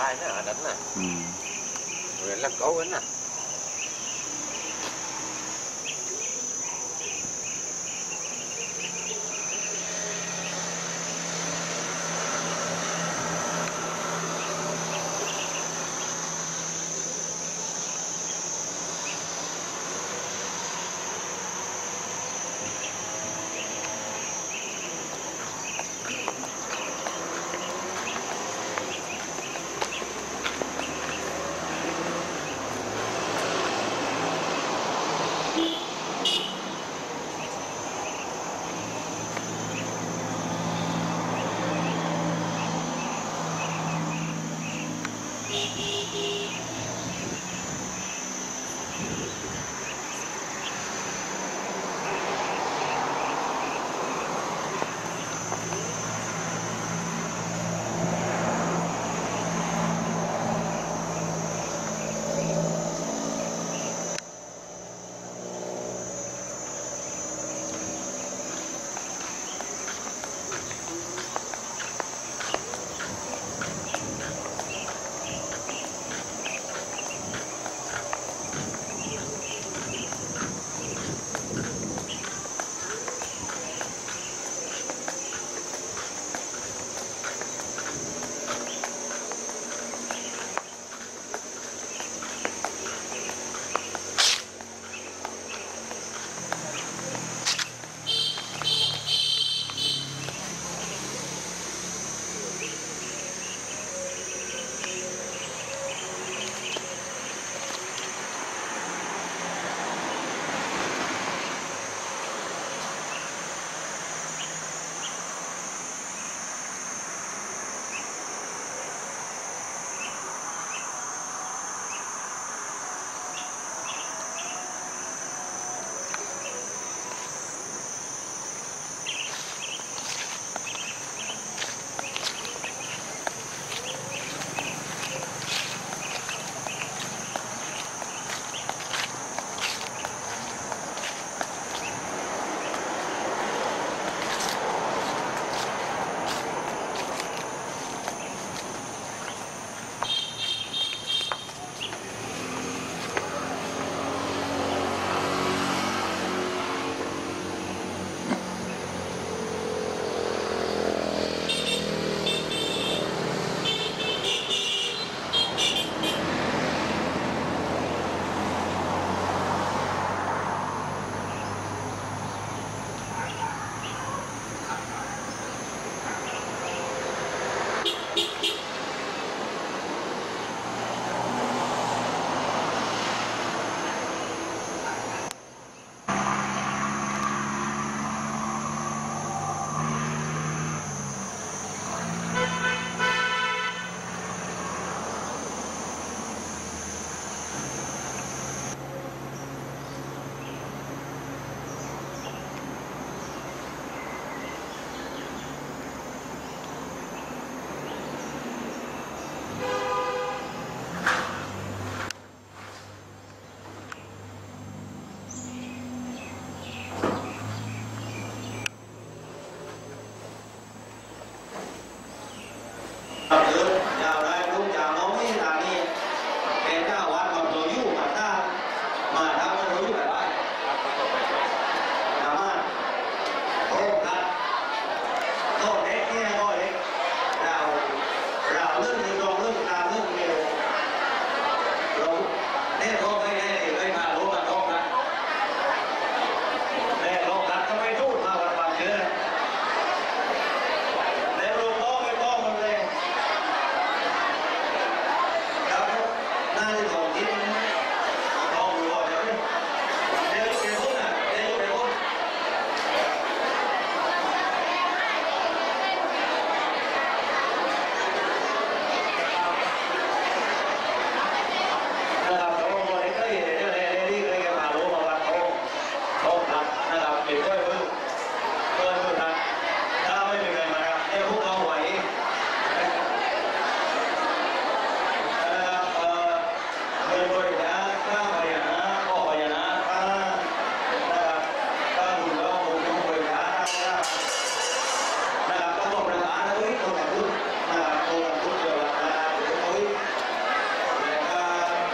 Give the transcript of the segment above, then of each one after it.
dài nữa ở đánh này rồi là câu ấy nè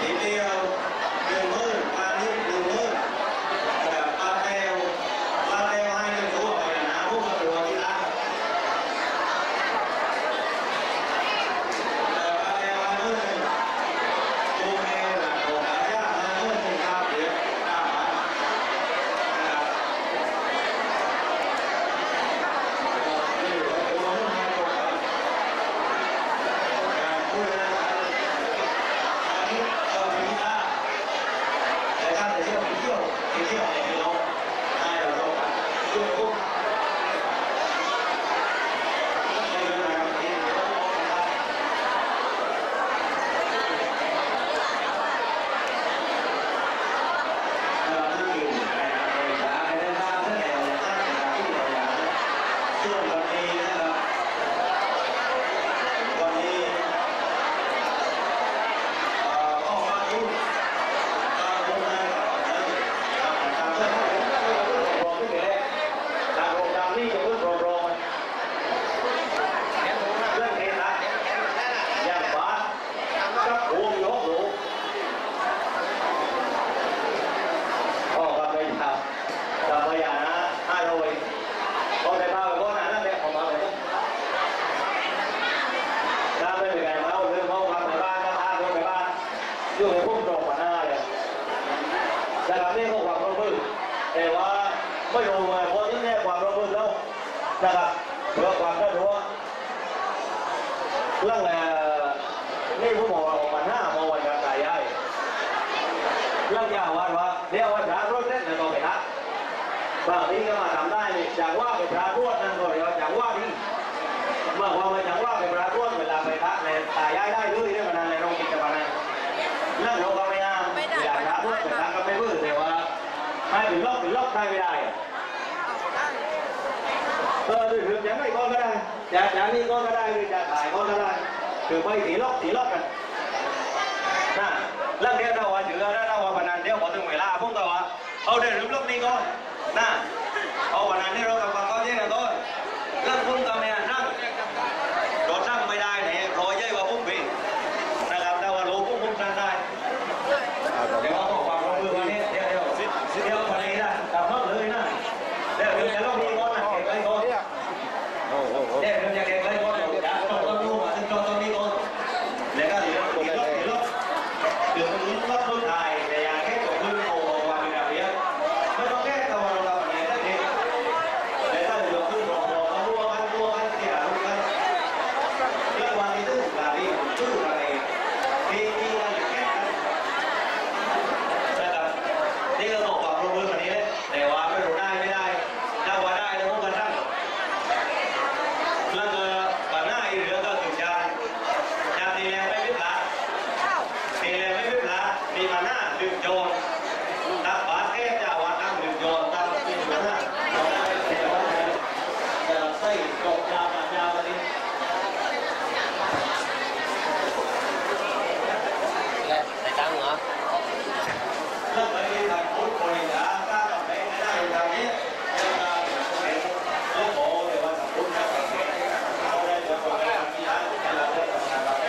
ทีเดียวหนึ่งหมื่นพาณิชย์หนึ่งหมื่นแบบปลาแก้วให้หนึ่งตัวไปนะพวกมาตัวที่ร้านปลาแก้วให้หมื่นตัวแก้วหลังตัวขาย่าให้หมื่นครับเดี๋ยวตามมานะครับนี่ตัวนู้นให้ตัวการพูดนะอันนี้พิธาแต่การเที่ยวเนี่ยเราได้เราต้องการช่วยพวกอยู่ในพุ่มตรงมาหน้าเลยนะครับนี่ก็ความร่วมมือแต่ว่าไม่รู้ไงเพราะที่นี่ความร่วมมือแล้วนะครับเพื่อความสะดวกเรื่องนี่ผู้หมอออกมาหน้ามาวันการตายายเรื่องยาวว่าเดี๋ยววันพระรถเล่นในกองไปทักบางทีก็มาทำได้จากว่าเป็นพระรวดนั่นก็เดี๋ยวจากว่านี่เมื่อความมาจากว่าเป็นพระรวดเวลาไปทักในตายายได้ด้วยเนี่ยมันในโรงกิจการนั่นเราก็ไม่น่าอยากท้าด้วยแต่ท้าก็ไม่พื้นแต่ว่าให้เป็นล็อกได้ไม่ได้ถึงอย่างไรก็ได้จากนี้ก็ได้หรือจะถ่ายก็ได้คือไปตีล็อกกันนะเรื่องเดียวเราว่าถือเราว่าพนันเดียวพอถึงเวลาพวกเราว่าเอาเดี๋ยวล็อกนี้ก่อนนะเอาพนันที่เรากำลังก็เยอะก่อนเรื่องพุ่งกับเนี่ยนั่งรถนั่งไม่ได้เนี่ยรอยเยอะกว่าพุ่งปีนะครับแต่ว่ารู้พุ่งนั่งได้เดี๋ยวเอาความร่วมมือวันนี้เดี๋ยววันนี้นะกลับมาเลยนะเดี๋ยวจะล็อกนี้ก่อนนะเก็บไว้ก่อนเดี๋ยวจะเก็บไว้ก่อนเดี๋ยวต้องรู้มาถึงตรงนี้ก่อนแล้วก็เดี๋ยวล็อกรถไทยแต่ยังแค่ตัวพื้นโอ้วันนี้เดียวไม่ต้องแก้ตัวเราแบบนี้ได้ดีแล้วถ้าเดี๋ยวขึ้นรอรัวกันเสียรู้กันเรื่องวันนี้ตึ้งลาดีตึ้งอะไรมีอะไรแก้นะครับนี่ก็ต้องความร่วมมือวันนี้เลยแต่ว่าไม่รู้ได้ไม่ได้ถ้าว่าได้แล้วพวกกันตั้งแล้วก็ปัญหาอีกเรื่องก็ถึงจะตีแรงไม่พิพาทมีปัญหาดึงโยนตับบาดแค่จะว่าตั้งดึงโยนตั้งมีปัญหาจะใส่กบยาววันนี้ได้ตังค์เหรอเรื่องอะไรที่ทำพูดคุยนะถ้าเราไม่ได้ทำนี้จะเป็นเรื่องโง่เดี๋ยวว่าพูดกันเอาได้เดี๋ยวคนได้ทำที่ร้านที่เราได้ทำงานเราได้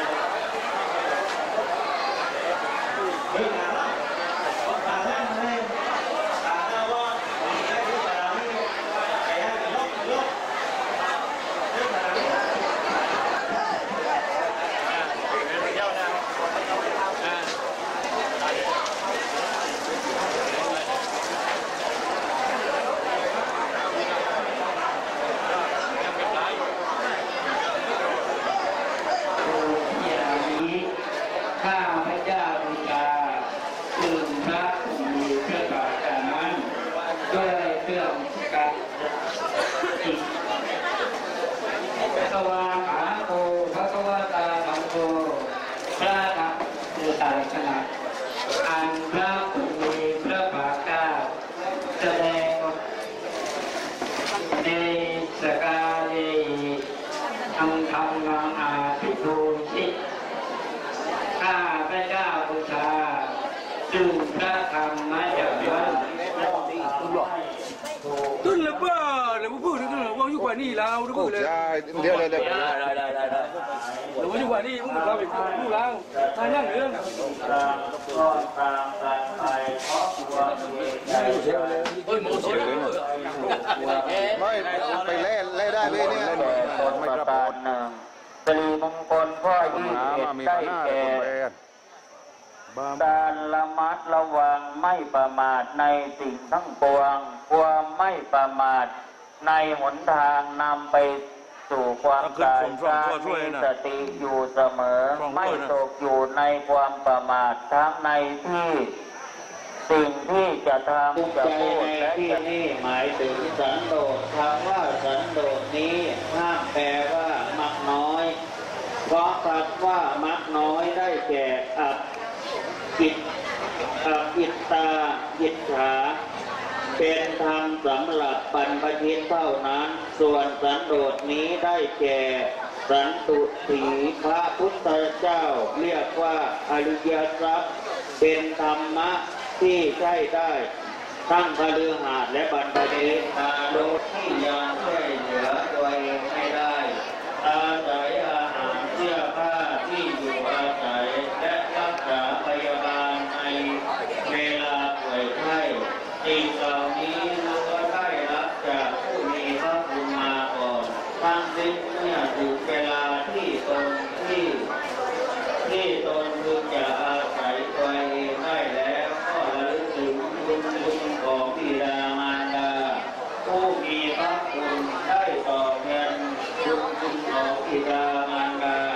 เรื่องอะไรก็ตามนั้นเลยตามนั้นว่าได้ที่ตามนี้ไอ้ให้ลบเรื่องอะไรนี่ข้าพเจ้าบูชาตื่นพระมีเครื่องบาดานั้นด้วยเครื่องกัดจิตพระวาขาโกพระวตาธรรมโกพระธรรมคือสายขนาดอันพระผู้มีพระภาคเจ้าแสดงในสกาลีอังธรรมังอาภิภูชิข้าพระเจ้าบูชาจึงพระธรรมจักรวาลตึ้งเลยป้าเดี๋ยวพูดตึ้งเลยว่าอยู่กว่านี่แล้วดูเลยเดี๋ยวเดี๋ยวว่าอยู่กว่านี่มึงเราไปพูดแล้วถ้าย่างเรื่องเฮ้ยหมูเสียเลยไม่ไปเล่ได้เลยเนี่ยคนประการหนึ่งสิริมงคลข้อ21ได้แก่การระมัดระวังไม่ประมาทในสิ่งทั้งปวงความไม่ประมาทในหนทางนำไปสู่ความตายการมีสติอยู่เสมอไม่ตกอยู่ในความประมาททั้งในที่สิ่งที่จะทำจะพูดและที่นี่หมายถึงสันโดษคำว่าสันโดษนี้ห้ามแปลว่ามักน้อยเพราะคำว่ามักน้อยได้แก่อิตตาอิจฉาเป็นธรรมสำหรับบรรพชิตเท่านั้นส่วนสันโดษนี้ได้แก่สันตุถีพระพุทธเจ้าเรียกว่าอริยทรัพย์เป็นธรรมะที่ใช้ได้ทั้งคฤหัสถ์และบรรพชิตโดยที่ยังช่วยเหลือตัวเองไม่ได้อาศัยอาหารเสื้อผ้าที่อยู่อาศัยและรักษาพยาบาลในเวลาป่วยไข้สิ่งเหล่านี้เราก็ได้รับจากผู้มีพระคุณมาก่อนทั้งสิ้นเมื่อถึงเวลาที่ตนพึงจะอาศัยตัวเองได้แล้วก็ระลึกถึงบุญของบิดามารดาผู้มีพระคุณได้ตอบแทนบุญของบิดามารดา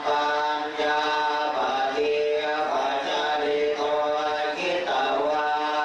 ว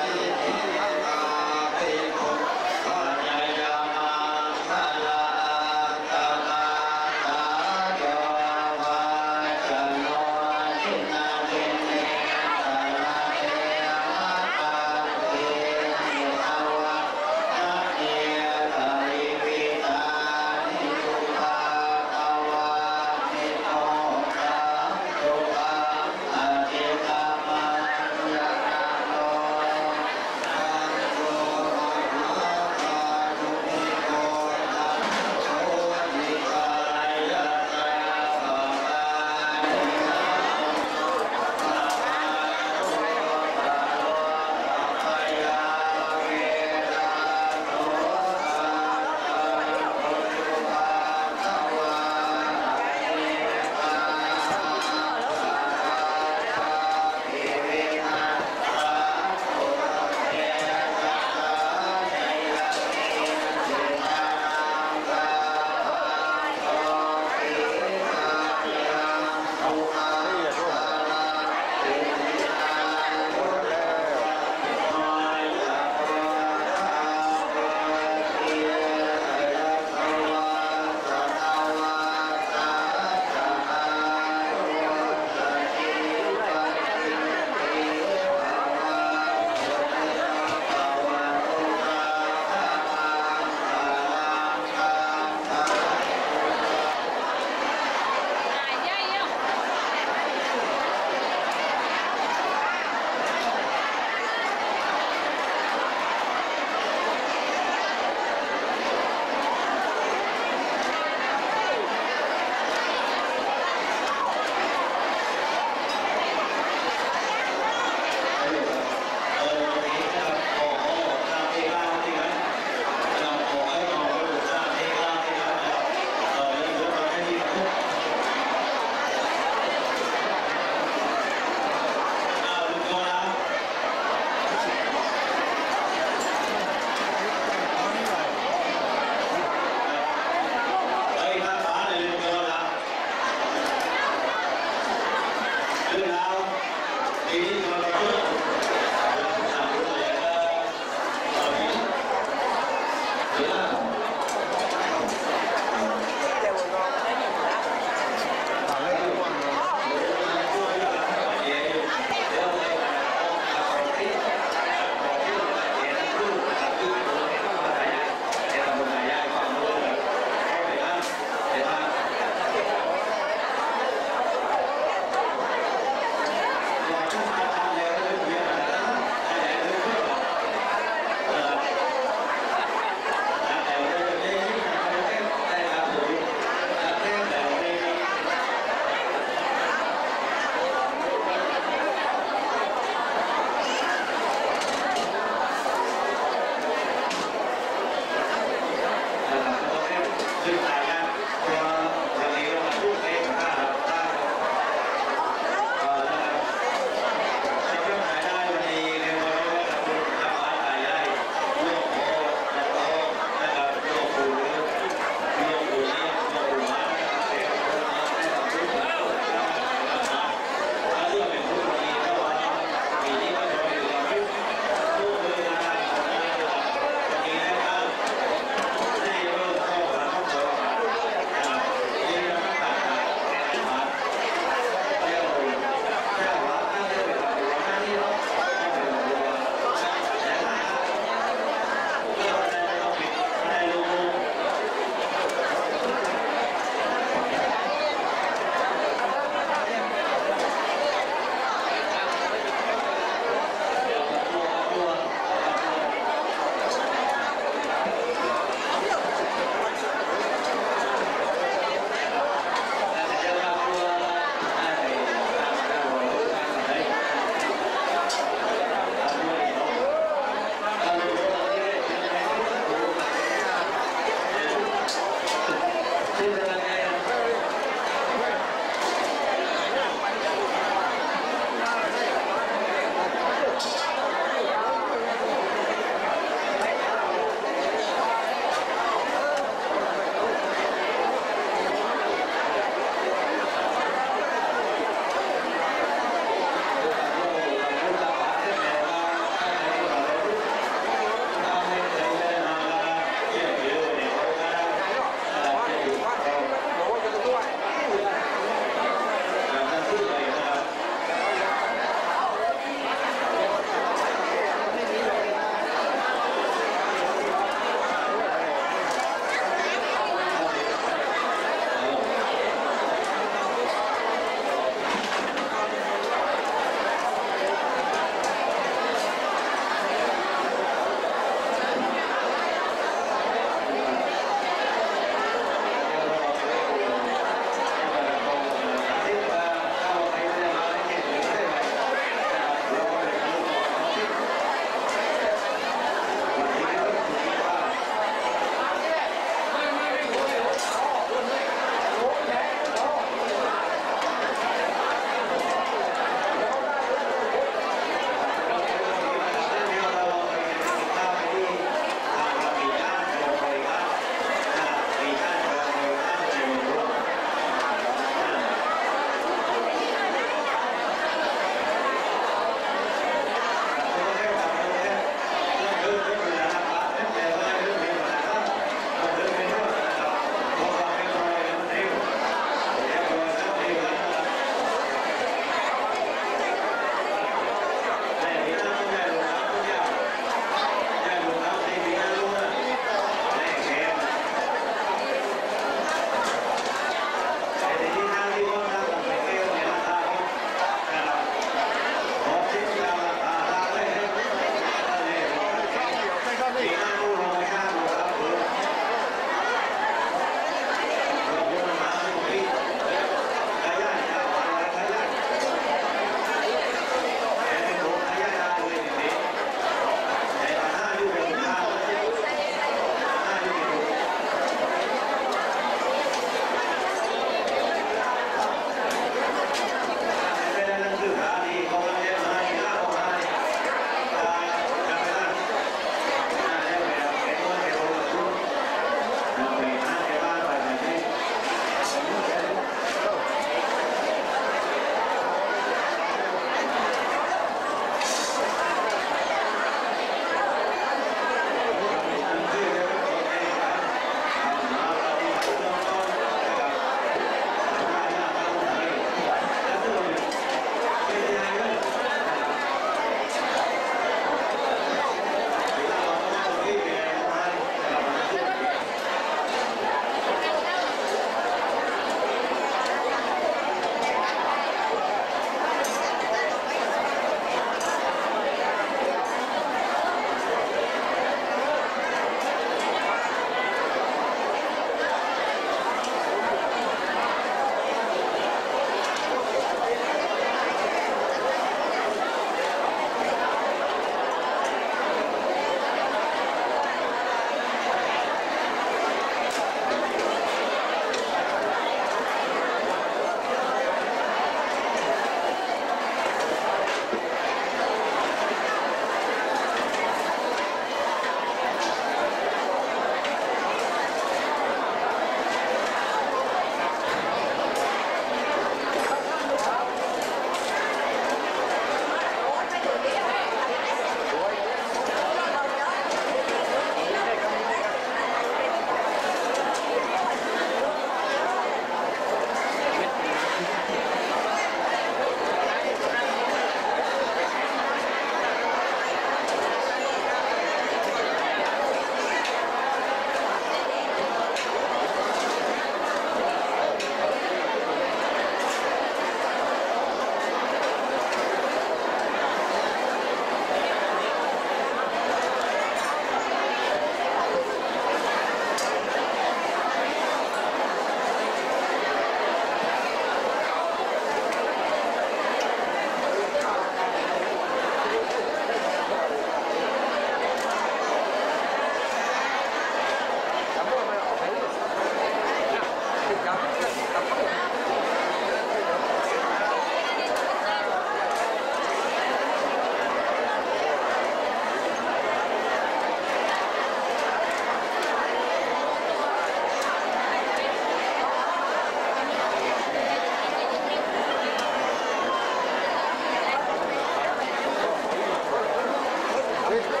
ฮ้ย